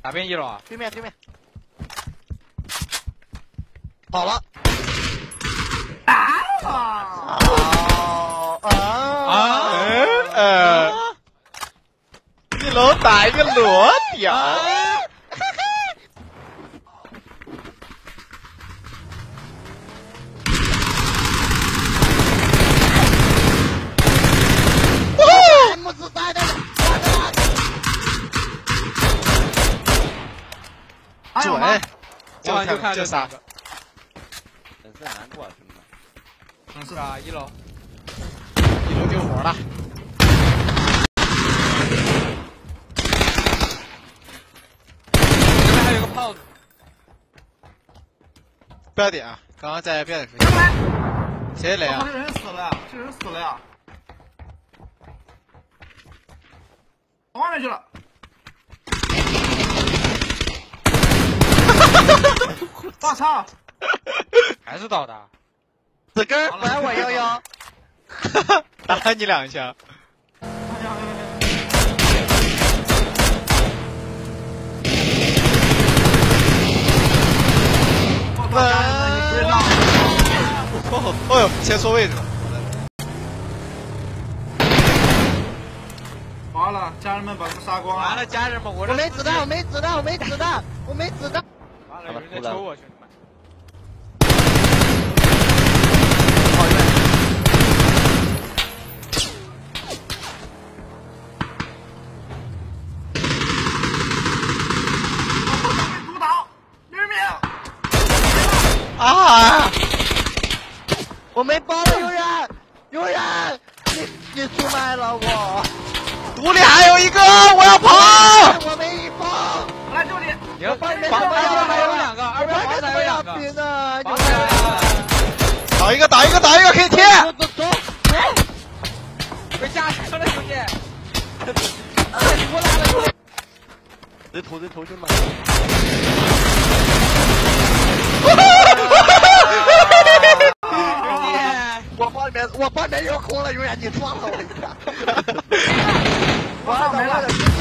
哪边一楼啊？ 对面。跑了。 一楼打一个裸屌。准，就仨。 真是难过，兄弟们。 是啊，一楼救活了。 这边还有个炮子。 不要点啊！刚刚在不要点出现。谁来啊？ 这人死了，往外面去了。我操！ 还是倒的。 死根儿，管我11。 打了你2枪。哦呦，先说位置了。 完了，家人们把他们杀光了。 完了，家人们，我没子弹。 完了，有人在抽我，兄弟们。 毒倒，救命！ 啊！ 我没包了，有人，你出卖了我。 毒里还有一个，我要跑！ 我没包。 我来救你。 二边还有2个，二边房子还有2个。 打一个，可以贴。 走。 被架车了，兄弟。 人头兄弟们。我包里面有空了，永远你撞了我一下。完了，结束。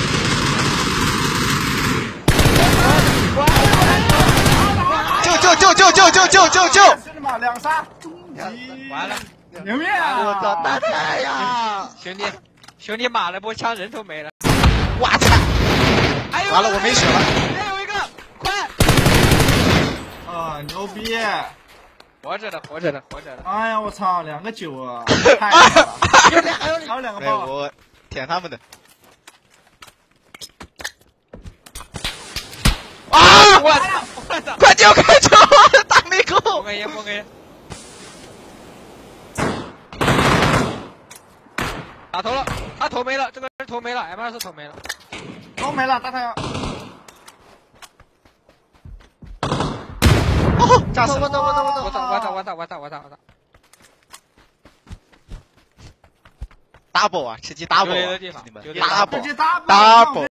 救！ 兄弟们，2杀，终极。 完了， 救命啊！ 我操，大太阳！ 兄弟码了波枪，人都没了。 我操！完了，我没血了。 还有一个，快！ 啊，牛逼！ 活着的。 哎呀，我操，2个9啊！太好了，还有2个炮。 我舔他们的。啊！ 我操！ 快救！打没够。 封个烟。打头了，他头没了，这个人头没了 ，M24 头没了， 都没了，大太阳。 哦，炸死了！ 我操！ double 啊，吃鸡 double 啊， 地方你们直接 double。